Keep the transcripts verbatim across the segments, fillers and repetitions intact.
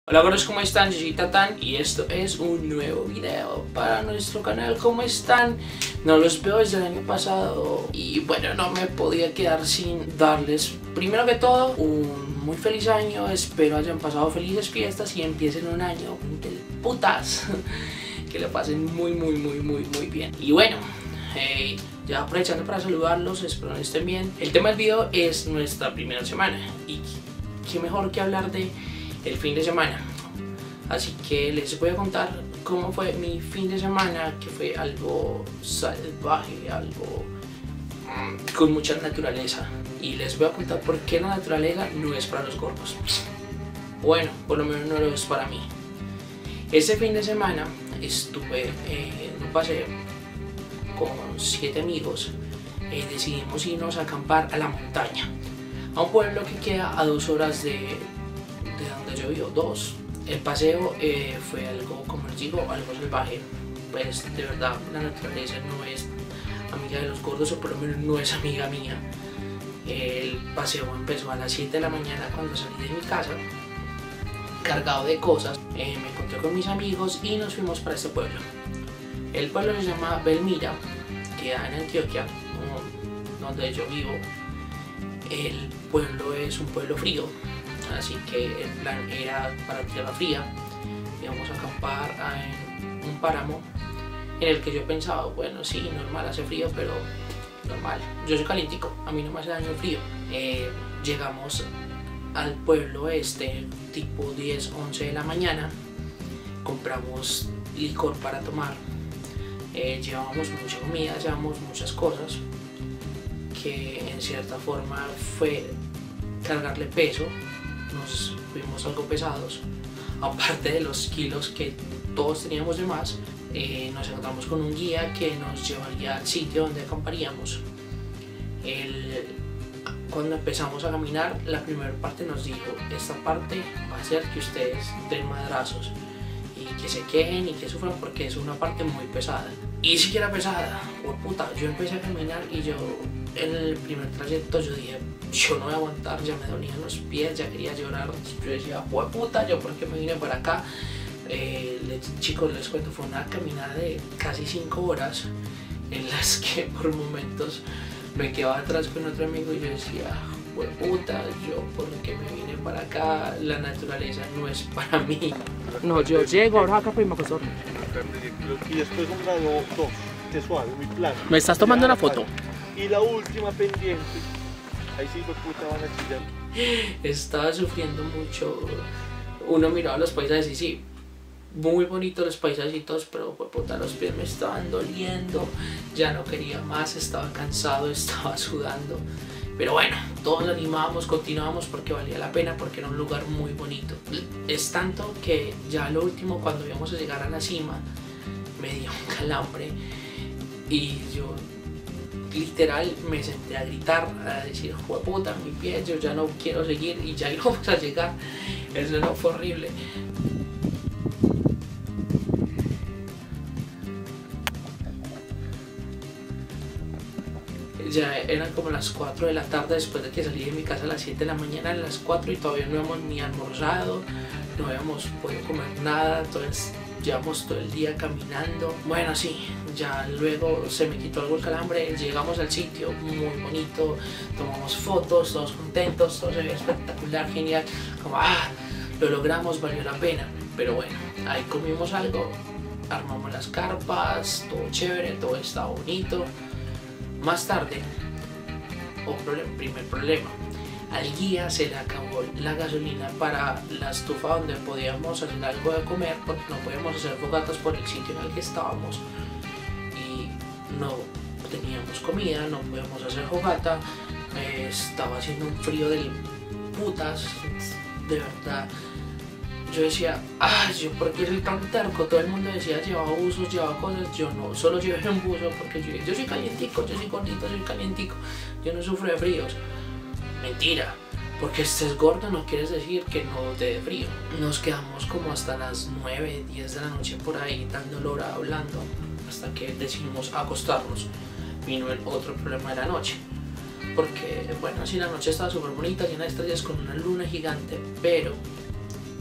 Hola gordos, ¿cómo están? Yo soy Tatán y esto es un nuevo video para nuestro canal. ¿Cómo están? No los veo desde el año pasado y bueno, no me podía quedar sin darles primero que todo un muy feliz año. Espero hayan pasado felices fiestas y empiecen un año del putas. Que lo pasen muy muy muy muy muy bien. Y bueno, eh, ya aprovechando para saludarlos, espero que estén bien. El tema del video es nuestra primera semana y qué mejor que hablar de el fin de semana, así que les voy a contar cómo fue mi fin de semana, que fue algo salvaje, algo mmm, con mucha naturaleza, y les voy a contar por qué la naturaleza no es para los gordos. Bueno, por lo menos no lo es para mí. Ese fin de semana estuve eh, en un paseo con siete amigos. Eh, decidimos irnos a acampar a la montaña, a un pueblo que queda a dos horas de de donde yo vivo, dos. El paseo eh, fue algo, como les digo, algo salvaje. Pues de verdad la naturaleza no es amiga de los gordos, o por lo menos no es amiga mía. El paseo empezó a las siete de la mañana cuando salí de mi casa, cargado de cosas. Eh, me encontré con mis amigos y nos fuimos para este pueblo. El pueblo se llama Belmira, queda en Antioquia, donde yo vivo. El pueblo es un pueblo frío, así que el plan era para tierra fría. Íbamos a acampar en un páramo en el que yo pensaba, bueno, sí, normal, hace frío, pero normal. Yo soy calientico, a mí no me hace daño el frío. Eh, llegamos al pueblo este tipo diez, once de la mañana. Compramos licor para tomar. Eh, llevábamos mucha comida, llevábamos muchas cosas, que en cierta forma fue cargarle peso. Nos fuimos algo pesados, aparte de los kilos que todos teníamos de más. Eh, nos encontramos con un guía que nos llevaría al sitio donde acamparíamos. El, cuando empezamos a caminar, la primera parte nos dijo: esta parte va a ser que ustedes den madrazos y que se quejen y que sufran, porque es una parte muy pesada. Y si que era pesada, por puta, yo empecé a caminar y yo en el primer trayecto yo dije, yo no voy a aguantar, ya me dolían los pies, ya quería llorar. Yo decía, pues puta, yo por qué me vine para acá. Eh, les, chicos, les cuento, fue una caminada de casi cinco horas en las que por momentos me quedaba atrás con otro amigo y yo decía, pues puta, yo por qué me vine para acá, la naturaleza no es para mí. No, yo llego ahora acá para irme a acostar. Y después un grado dos, que suave, muy plano. ¿Me estás tomando una foto? Y la última pendiente, ahí sí, pues puta, van a chillar. Estaba sufriendo mucho. Uno miraba los paisajes y sí, muy bonitos los paisajitos, pero pues puta, los pies me estaban doliendo, ya no quería más, estaba cansado, estaba sudando. Pero bueno, todos lo animábamos, continuábamos porque valía la pena, porque era un lugar muy bonito. Es tanto que ya lo último, cuando íbamos a llegar a la cima, me dio un calambre y yo literal me senté a gritar, a decir, jueputa, mi pie, yo ya no quiero seguir, y ya íbamos a llegar. Eso no fue horrible. Ya eran como las cuatro de la tarde después de que salí de mi casa a las siete de la mañana, a las cuatro, y todavía no hemos ni almorzado, no habíamos podido comer nada, entonces llevamos todo el día caminando. Bueno, sí, ya luego se me quitó algo el calambre, llegamos al sitio, muy bonito, tomamos fotos, todos contentos, todo se veía espectacular, genial, como ah, lo logramos, valió la pena. Pero bueno, ahí comimos algo, armamos las carpas, todo chévere, todo estaba bonito. Más tarde, oh, problem, primer problema, al guía se le acabó la gasolina para la estufa donde podíamos hacer algo de comer, porque no podíamos hacer fogatas por el sitio en el que estábamos y no teníamos comida, no podíamos hacer fogata. Eh, estaba haciendo un frío del putas, de verdad. Yo decía, ah, yo por qué soy tan terco. Todo el mundo decía, llevaba buzos, llevaba cosas. Yo no, solo llevé un buzo porque yo, yo soy calientico, yo soy gordito, soy calientico. Yo no sufro de fríos. Mentira, porque estés gordo no quiere decir que no te dé frío. Nos quedamos como hasta las nueve, diez de la noche por ahí dando hora hablando, hasta que decidimos acostarnos. Vino el otro problema de la noche, porque bueno, sí, la noche estaba súper bonita, llena de estrellas, con una luna gigante, pero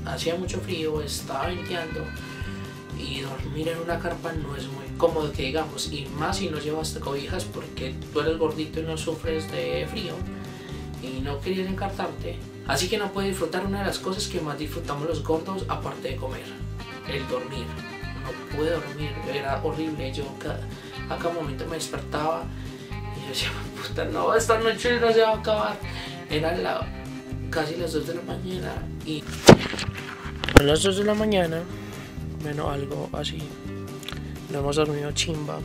hacía mucho frío, estaba venteando y dormir en una carpa no es muy cómodo que digamos, y más si no llevaste cobijas porque tú eres gordito y no sufres de frío y no querías encartarte. Así que no puedes disfrutar una de las cosas que más disfrutamos los gordos aparte de comer, el dormir. No pude dormir, era horrible. Yo cada, a cada momento me despertaba y yo decía, puta, no, esta noche no se va a acabar. Eran la, casi las dos de la mañana y a las dos de la mañana, bueno, algo así, no hemos dormido chimba.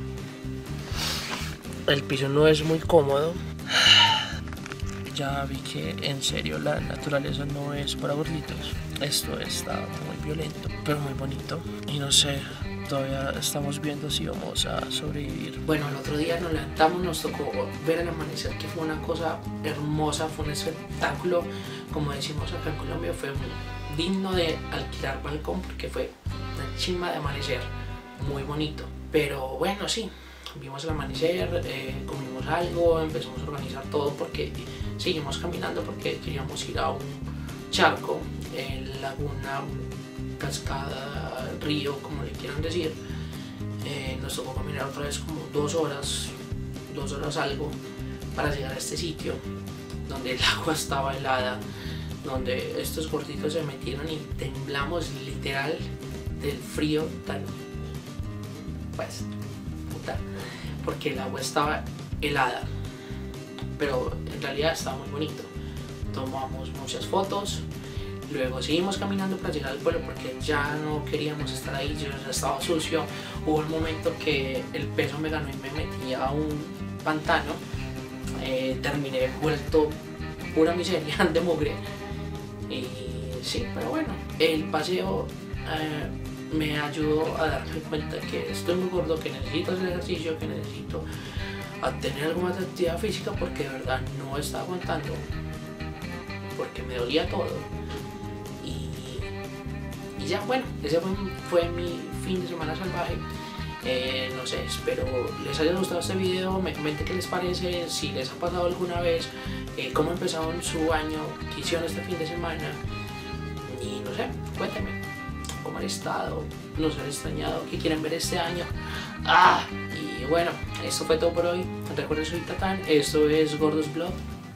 El piso no es muy cómodo. Ya vi que en serio la naturaleza no es para gorditos. Esto está muy violento, pero muy bonito. Y no sé, todavía estamos viendo si vamos a sobrevivir. Bueno, el otro día nos levantamos, nos tocó ver el amanecer, que fue una cosa hermosa, fue un espectáculo. Como decimos acá en Colombia, fue digno de alquilar balcón porque fue una chimba de amanecer, muy bonito. Pero bueno, sí. Vimos el amanecer, eh, comimos algo, empezamos a organizar todo porque seguimos caminando porque queríamos ir a un charco, eh, laguna, cascada, río, como le quieran decir. Eh, nos tocó caminar otra vez como dos horas, dos horas algo para llegar a este sitio donde el agua estaba helada, donde estos gorditos se metieron y temblamos literal del frío tan, pues, puta, porque el agua estaba helada, pero en realidad estaba muy bonito. Tomamos muchas fotos, luego seguimos caminando para llegar al pueblo porque ya no queríamos estar ahí, yo ya estaba sucio. Hubo un momento que el peso me ganó y me metí a un pantano, eh, terminé vuelto pura miseria de mugre. Y sí, pero bueno, el paseo eh, me ayudó a darme cuenta que estoy muy gordo, que necesito hacer ejercicio, que necesito a tener algo más de actividad física porque de verdad no estaba aguantando, porque me dolía todo. Y, y ya, bueno, ese fue, fue mi fin de semana salvaje. Eh, no sé, espero les haya gustado este video, me comenten qué les parece, si les ha pasado alguna vez, eh, cómo empezaron su año, qué hicieron este fin de semana. Y no sé, cuéntenme cómo han estado, nos han extrañado, qué quieren ver este año. Ah, y bueno, esto fue todo por hoy. Recuerden, soy Tatán, esto es Gordos Blog.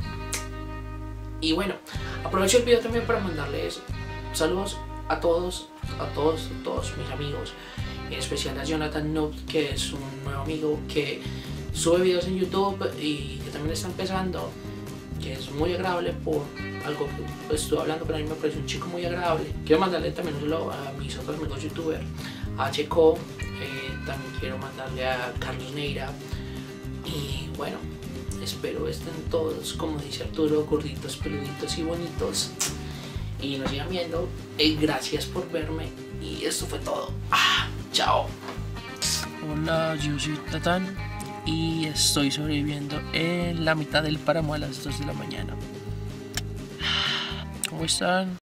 Y bueno, aprovecho el video también para mandarles saludos a todos, a todos, a todos mis amigos, en especial a Jonathan Noob, que es un nuevo amigo que sube videos en YouTube y que también está empezando, que es muy agradable por algo que estuve hablando, pero a mí me parece un chico muy agradable. Quiero mandarle también un saludo a mis otros amigos youtubers, a Checo, eh, también quiero mandarle a Carlos Neira. Y bueno, espero estén todos, como dice Arturo, gorditos, peluditos y bonitos, y nos sigan viendo. Eh, gracias por verme y esto fue todo. Ah, chao. Hola, yo soy Tatán y estoy sobreviviendo en la mitad del páramo a las dos de la mañana. ¿Cómo están?